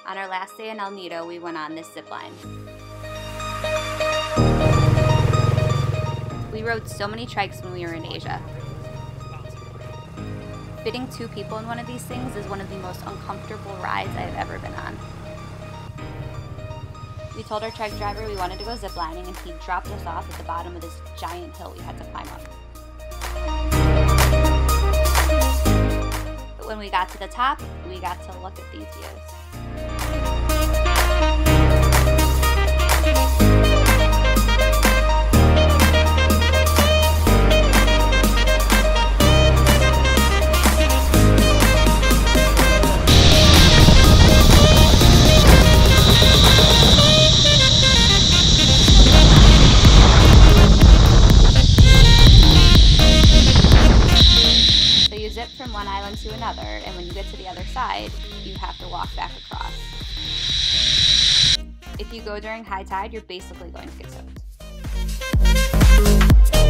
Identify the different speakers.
Speaker 1: On our last day in El Nido, we went on this zip line. We rode so many trikes when we were in Asia. Fitting 2 people in one of these things is one of the most uncomfortable rides I have ever been on. We told our trike driver we wanted to go ziplining, and he dropped us off at the bottom of this giant hill we had to climb up. But when we got to the top, we got to look at these views. Zip from one island to another, and when you get to the other side, you have to walk back across. If you go during high tide, you're basically going to get soaked.